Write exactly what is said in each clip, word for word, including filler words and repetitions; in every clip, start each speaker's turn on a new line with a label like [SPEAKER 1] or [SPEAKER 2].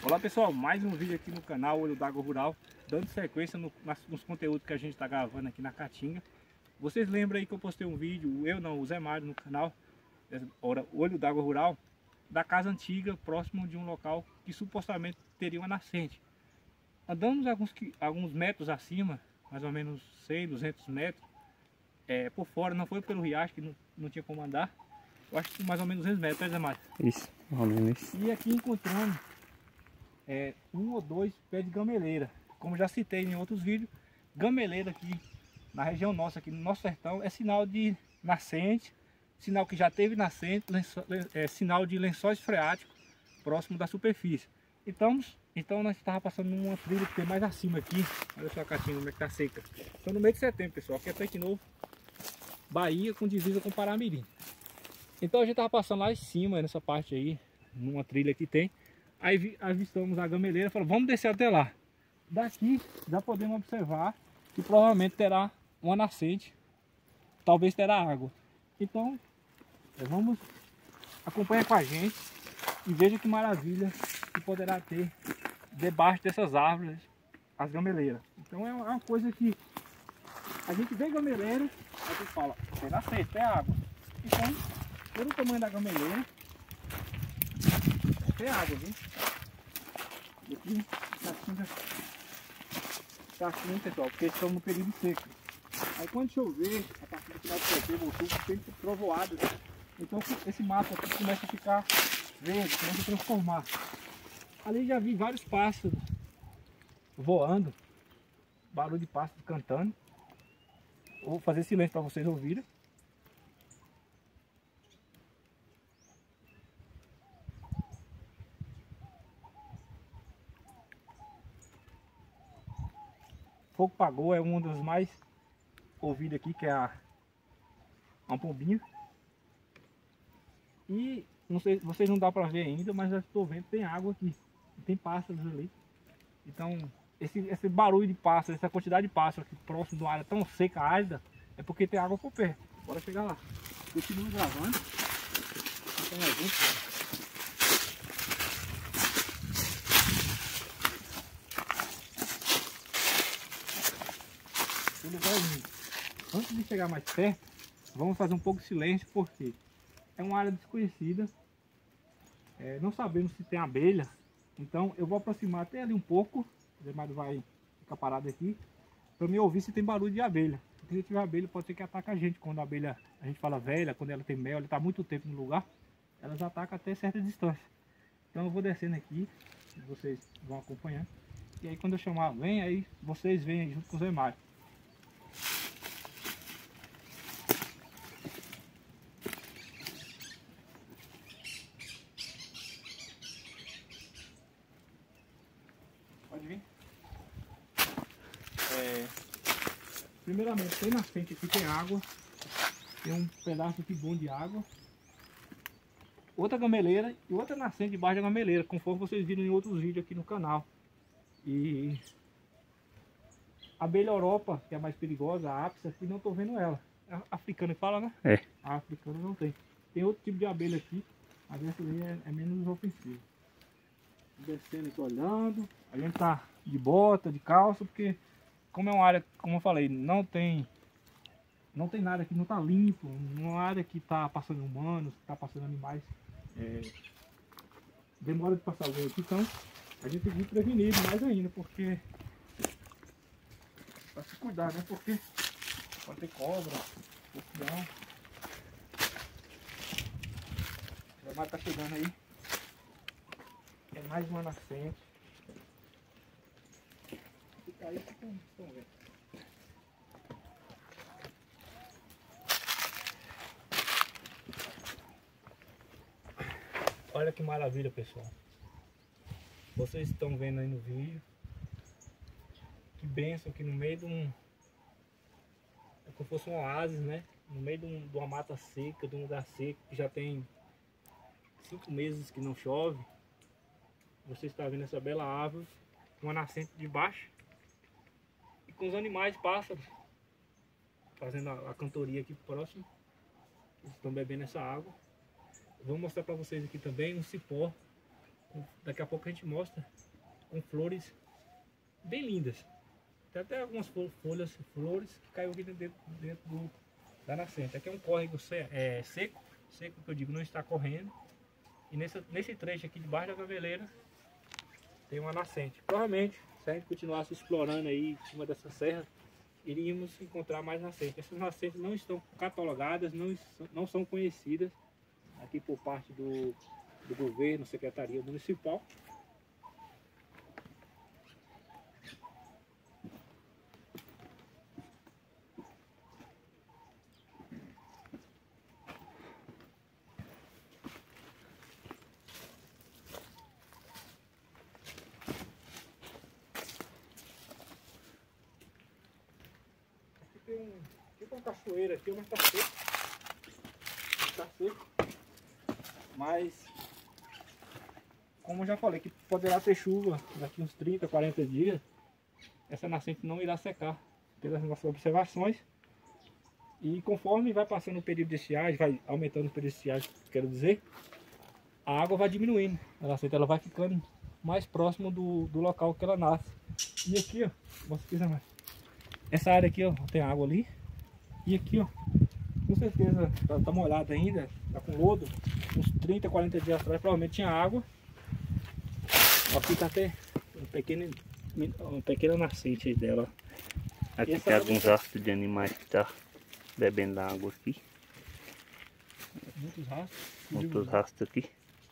[SPEAKER 1] Olá pessoal, mais um vídeo aqui no canal Olho d'Água Rural, dando sequência no, nas, nos conteúdos que a gente está gravando aqui na Caatinga. Vocês lembram aí que eu postei um vídeo, eu não, o Zé Mário no canal ora, Olho d'Água Rural, da casa antiga, próximo de um local que supostamente teria uma nascente. Andamos alguns, alguns metros acima, mais ou menos cem, duzentos metros, é, por fora, não foi pelo riacho que não, não tinha como andar. Eu acho que mais ou menos duzentos metros, né, Zé Mário?
[SPEAKER 2] Isso, mais ou menos isso.
[SPEAKER 1] E aqui encontramos é, um ou dois pés de gameleira. Como já citei em outros vídeos, gameleira aqui na região nossa, aqui no nosso sertão, é sinal de nascente, sinal que já teve nascente, lenço, é, sinal de lençóis freáticos próximo da superfície. Então, então nós estávamos passando numa trilha que tem mais acima aqui. Olha só a Caatinga como é que tá seca. Então no mês de setembro, pessoal, aqui é Tanque Novo, Bahia, com divisa com Paramirim. Então a gente estava passando lá em cima, nessa parte aí, numa trilha que tem. Aí avistamos a gameleira e falamos, vamos descer até lá. Daqui já podemos observar que provavelmente terá uma nascente, talvez terá água. Então vamos acompanhar com a gente e veja que maravilha que poderá ter debaixo dessas árvores as gameleiras. Então é uma coisa que a gente vê gameleira, a gente fala, tem nascente, tem água. Então, pelo tamanho da gameleira, tem água, viu? E aqui Caatinga está assim, pessoal, porque estamos no período seco. Aí quando chover, a partir do final de setembro, outubro, tem trovoadas. Então esse mato aqui começa a ficar verde, começa a transformar. Ali já vi vários pássaros voando, barulho de pássaros cantando. Vou fazer silêncio para vocês ouvirem. Fogo pagou é um dos mais ouvidos aqui, que é a uma pombinha. E não sei, vocês não dá para ver ainda, mas eu estou vendo tem água aqui, tem pássaros ali. Então esse, esse barulho de pássaros, essa quantidade de pássaros aqui próximo de uma área tão seca, árida, é porque tem água por perto. Bora chegar lá. Continua gravando. Então, a gente... Antes de chegar mais perto, vamos fazer um pouco de silêncio, porque é uma área desconhecida, é, não sabemos se tem abelha. Então eu vou aproximar até ali um pouco, o Zé Mário vai ficar parado aqui, para me ouvir se tem barulho de abelha. Porque se tiver abelha, pode ser que ataque a gente. Quando a abelha, a gente fala velha, quando ela tem mel, ela está muito tempo no lugar, elas atacam até certa distância. Então eu vou descendo aqui, vocês vão acompanhando. E aí quando eu chamar, vem aí, vocês vêm aí junto com o Zé Mário. Pode vir. É, primeiramente, tem nascente aqui, tem água. Tem um pedaço aqui bom de água. Outra gameleira e outra nascente debaixo da gameleira, conforme vocês viram em outros vídeos aqui no canal. E a abelha Europa, que é a mais perigosa, a Apis, aqui não estou vendo ela. É a africana que fala, né?
[SPEAKER 2] É.
[SPEAKER 1] A africana não tem. Tem outro tipo de abelha aqui, mas essa aí é, é menos ofensiva. Descendo aqui olhando, a gente tá de bota, de calça, porque como é uma área, como eu falei, não tem não tem nada aqui, não tá limpo, uma área que tá passando humanos, que tá passando animais, é, demora de passar alguém aqui, então a gente tem que ir prevenido mais ainda, porque para se cuidar, né? Porque pode ter cobra, escorpião. O Zé Mário tá chegando aí. É mais uma nascente. Fica aí, fica aí, estão vendo. Olha que maravilha, pessoal. Vocês estão vendo aí no vídeo. Que bênção aqui no meio de um... É como se fosse um oásis, né? No meio de, um, de uma mata seca, de um lugar seco, que já tem cinco meses que não chove. Você está vendo essa bela árvore, uma nascente de baixo, e com os animais, pássaros, fazendo a, a cantoria aqui próximo. Eles estão bebendo essa água. Vou mostrar para vocês aqui também um cipó Daqui a pouco a gente mostra com flores bem lindas. Tem até algumas folhas, flores que caiu aqui dentro, dentro do, da nascente. Aqui é um córrego é, seco, seco que eu digo, não está correndo. E nesse, nesse trecho aqui debaixo da gameleira tem uma nascente. Provavelmente, se a gente continuasse explorando aí em cima dessa serra, iríamos encontrar mais nascentes. Essas nascentes não estão catalogadas, não, não são conhecidas aqui por parte do, do governo, secretaria municipal. Tem um, tipo uma cachoeira aqui, mas tá seco. Tá seco. Mas, como eu já falei, que poderá ter chuva daqui uns trinta, quarenta dias. Essa nascente não irá secar, pelas nossas observações. E conforme vai passando o período de estiagem, vai aumentando o período de estiagem, quero dizer, a água vai diminuindo. A nascente ela vai ficando mais próximo do, do local que ela nasce. E aqui, ó, você quiser mais. Essa área aqui, ó, tem água ali. E aqui, ó, com certeza tá, tá molhado ainda, tá com lodo. Uns trinta, quarenta dias atrás provavelmente tinha água. Aqui tá até um pequeno, uma pequena nascente aí dela.
[SPEAKER 2] Aqui tem alguns rastros de animais que tá bebendo água aqui.
[SPEAKER 1] Muitos rastros.
[SPEAKER 2] Muitos rastros aqui.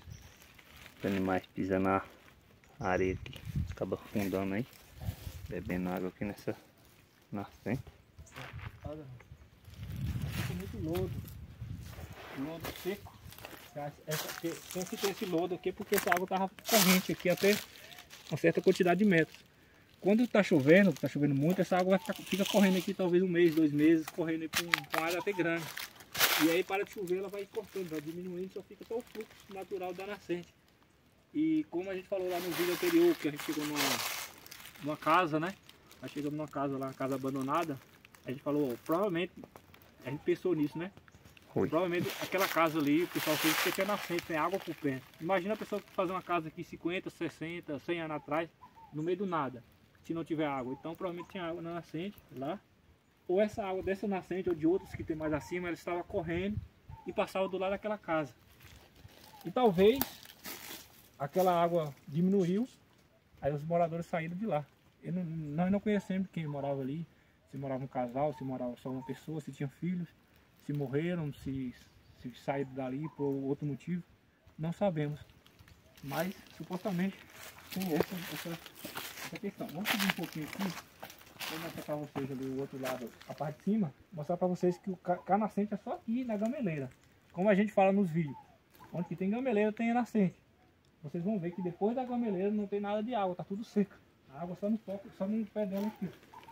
[SPEAKER 2] Os animais pisam na areia aqui, acaba afundando aí, bebendo água aqui nessa nascente.
[SPEAKER 1] Olha, tem muito lodo, lodo seco. Essa, tem que ter esse lodo aqui porque essa água estava corrente aqui até uma certa quantidade de metros. Quando está chovendo, está chovendo muito, essa água vai ficar, fica correndo aqui talvez um mês, dois meses, correndo aí com, com área até grande. E aí para de chover ela vai cortando, vai diminuindo, só fica só o fluxo natural da nascente. E como a gente falou lá no vídeo anterior, que a gente chegou numa, numa casa, né? Nós chegamos numa casa lá, uma casa abandonada. A gente falou, ó, provavelmente, a gente pensou nisso, né?
[SPEAKER 2] Oi.
[SPEAKER 1] Provavelmente aquela casa ali, o pessoal fez porque tinha nascente, tem água por perto. Imagina a pessoa fazer uma casa aqui cinquenta, sessenta, cem anos atrás, no meio do nada, se não tiver água. Então provavelmente tinha água na nascente lá. Ou essa água dessa nascente ou de outras que tem mais acima, ela estava correndo e passava do lado daquela casa. E talvez aquela água diminuiu, aí os moradores saíram de lá. Eu não, nós não conhecemos quem morava ali, se morava um casal, se morava só uma pessoa, se tinha filhos, se morreram, se, se saíram dali por outro motivo, não sabemos. Mas supostamente tem essa, essa, essa questão. Vamos subir um pouquinho aqui, vou mostrar para vocês ali o outro lado, a parte de cima, mostrar para vocês que o ca nascente é só aqui na gameleira. Como a gente fala nos vídeos, onde tem gameleira tem a nascente. Vocês vão ver que depois da gameleira não tem nada de água, tá tudo seco. A água só no toque, só no pé dela aqui.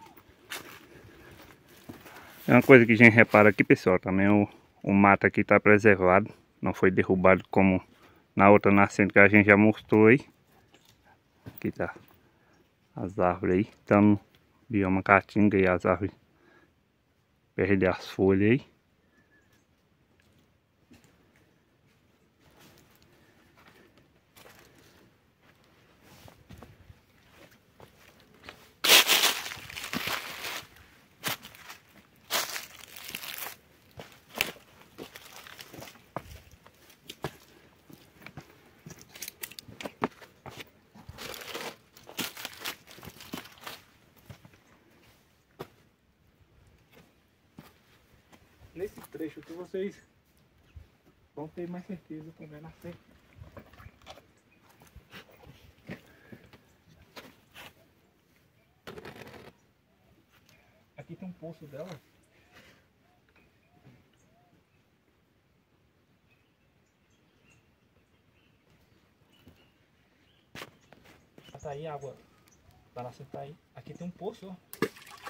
[SPEAKER 2] É uma coisa que a gente repara aqui, pessoal, também o, o mato aqui está preservado, não foi derrubado como na outra nascente que a gente já mostrou aí. Aqui tá as árvores aí, estão no bioma caatinga e as árvores perdem as folhas aí.
[SPEAKER 1] Nesse trecho que vocês vão ter mais certeza como é nascente. Aqui tem um poço dela. Tá aí a água da nascente, tá aí. Aqui tem um poço, ó.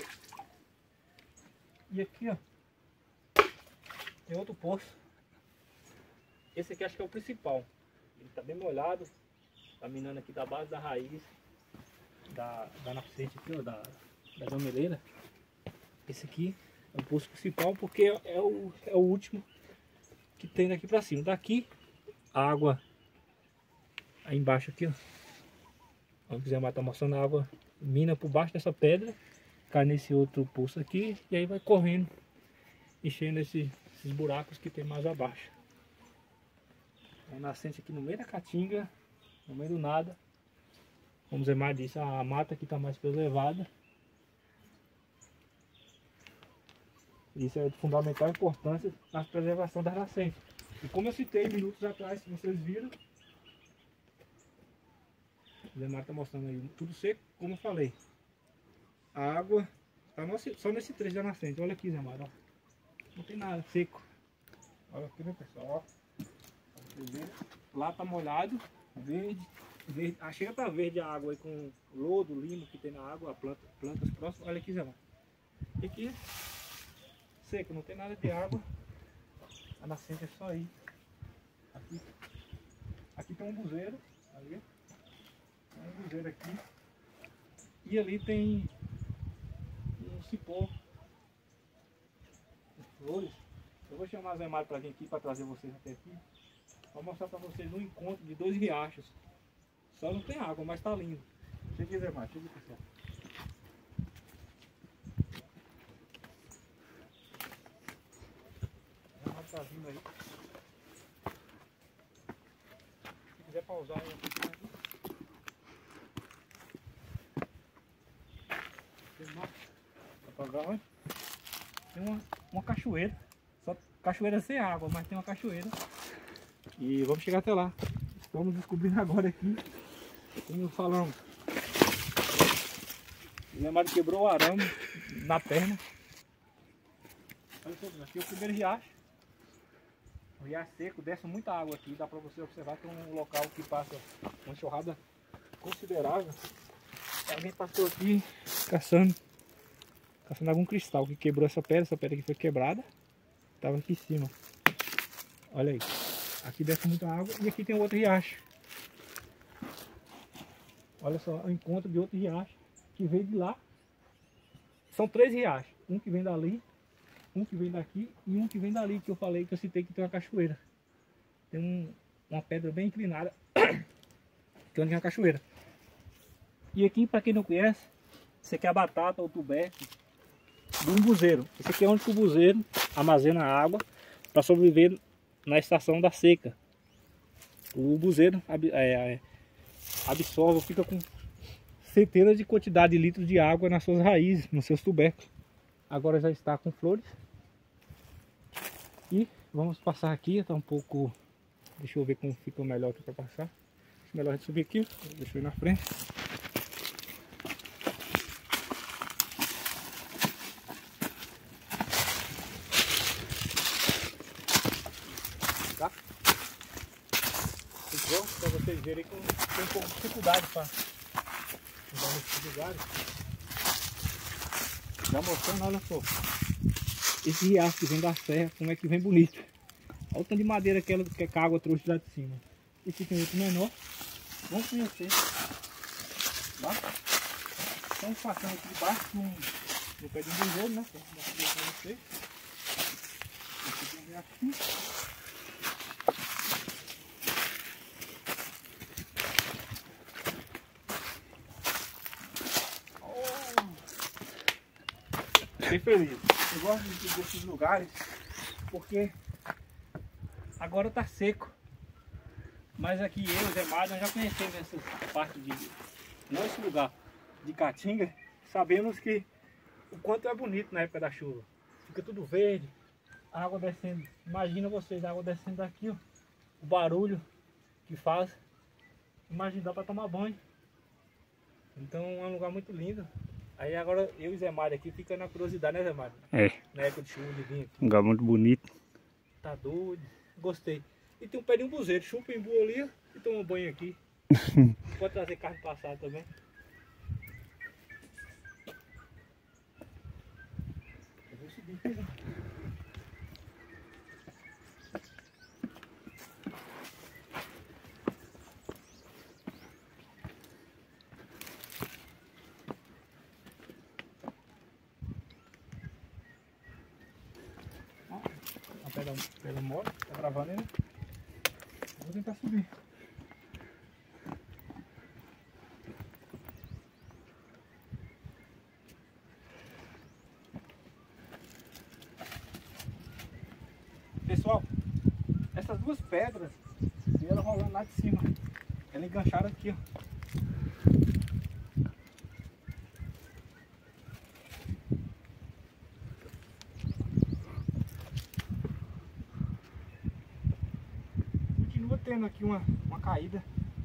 [SPEAKER 1] E aqui, ó, tem outro poço. Esse aqui acho que é o principal. Ele tá bem molhado. Tá minando aqui da base da raiz da, da nascente aqui, ó, da, da gameleira. Esse aqui é o poço principal porque é o, é o último que tem daqui pra cima. Daqui a água Aí embaixo aqui, ó. Vamos quiser matar mostrando a água, mina por baixo dessa pedra, cai nesse outro poço aqui e aí vai correndo, enchendo esse, esses buracos que tem mais abaixo. É uma nascente aqui no meio da caatinga, no meio do nada. Como o Zé Mário disse, a mata aqui está mais preservada. Isso é de fundamental importância na preservação das nascentes. E como eu citei minutos atrás, se vocês viram, o Zé Mário está mostrando aí tudo seco, como eu falei. A água está só nesse trecho da nascente. Olha aqui, Zé Mário, ó. Não tem nada, seco. Olha aqui, né, pessoal, ó. Lá tá molhado, verde, verde. Ah, chega pra verde a água aí com lodo, limo que tem na água, a planta, plantas próximas. Olha aqui, Zé Mário. E aqui, seco, não tem nada de água. A nascente é só aí. Aqui, aqui tem um buzeiro, ali. Tem um buzeiro aqui. E ali tem um cipó. Flores. Eu vou chamar o Zé Mário pra vir aqui, pra trazer vocês até aqui. Vou mostrar pra vocês um encontro de dois riachos. Só não tem água, mas tá lindo. Chega aqui, Zé Mário, chega aqui, pessoal. O Zé Mário tá vindo aí. Se quiser pausar aí, pausar, olha. Tem uma, uma cachoeira. Só cachoeira sem água, mas tem uma cachoeira. E vamos chegar até lá. Estamos descobrindo agora aqui, como falamos, o Zé Mário quebrou o arame na perna. Olha só, aqui é o primeiro riacho. O riacho seco, desce muita água aqui. Dá para você observar que é um local que passa uma enxurrada considerável. Alguém passou aqui caçando, caçando algum cristal que quebrou essa pedra. Essa pedra aqui foi quebrada. Estava aqui em cima. Olha aí. Aqui desce muita água e aqui tem outro riacho. Olha só, o encontro de outro riacho que veio de lá. São três riachos. Um que vem dali, um que vem daqui e um que vem dali, que eu falei, que eu citei que tem uma cachoeira. Tem um, uma pedra bem inclinada, que é onde tem uma cachoeira. E aqui, para quem não conhece, isso aqui é a batata ou tubérculo de um buzeiro. Esse aqui é onde o buzeiro armazena água para sobreviver na estação da seca. O buzeiro é, é, absorve, fica com centenas de quantidade de litros de água nas suas raízes, nos seus tubérculos. Agora já está com flores. E vamos passar aqui, está um pouco... Deixa eu ver como fica melhor aqui para passar. Acho melhor a gente subir aqui, deixa eu ir na frente. Tá? Então, para vocês verem que tem um pouco de dificuldade para andar nesses lugares. Já mostrando, olha só. Esse riacho que vem da serra, como é que vem bonito. Olha o tanto de madeira que, ela, que a água trouxe lá de cima. Esse tem outro menor. Vamos conhecer. Tá? Estamos passando aqui debaixo no, no pé de um buzeiro, né? Vou mostrar para vocês. Esse tem um riacho. Bem feliz. Eu gosto desses lugares porque agora tá seco. Mas aqui eu e o Zé Mário, nós já conhecemos essa parte de nosso lugar de Caatinga. Sabemos que o quanto é bonito na época da chuva. Fica tudo verde, a água descendo. Imagina vocês, a água descendo daqui, ó, o barulho que faz. Imagina, dá para tomar banho. Então é um lugar muito lindo. Aí agora eu e Zé Mário aqui fica na curiosidade, né, Zé Mário? É. Na época de chuva de vir aqui.
[SPEAKER 2] Um lugar muito bonito.
[SPEAKER 1] Tá doido. Gostei. E tem um pé de um buzeiro, chupa em boa ali e toma banho aqui. Pode trazer carne passada também. Eu vou subir aqui, né? Pega, pega mole, tá gravando aí, né? Vou tentar subir. essas duas pedras e ela rolando lá de cima. Ela engancharam aqui, ó. Continua tendo aqui uma, uma caída.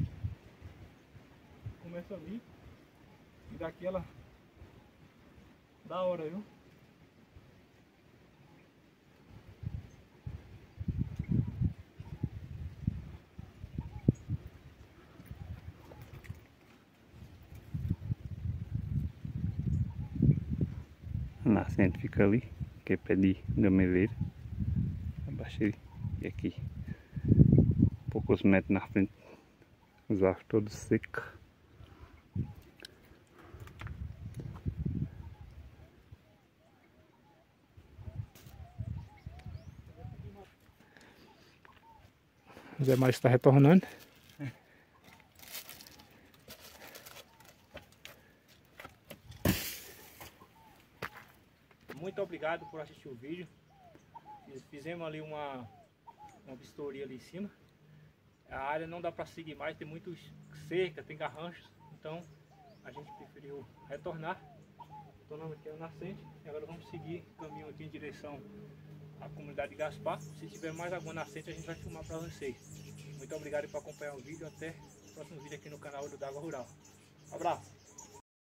[SPEAKER 1] Começa ali e daqui ela da hora, viu?
[SPEAKER 2] A nascente fica ali, que é pé de gameleira. Abaixei e aqui, poucos metros na frente, os árvores todos secos.
[SPEAKER 1] O Zé Mário está retornando. Muito obrigado por assistir o vídeo. Fizemos ali uma, uma vistoria ali em cima. A área não dá para seguir mais, tem muito cerca, tem garranchos. Então a gente preferiu retornar. Tornamos aqui a nascente. E agora vamos seguir o caminho aqui em direção à comunidade de Gaspar. Se tiver mais alguma nascente a gente vai filmar para vocês. Muito obrigado por acompanhar o vídeo. Até o próximo vídeo aqui no canal do D'Água Rural. Um abraço!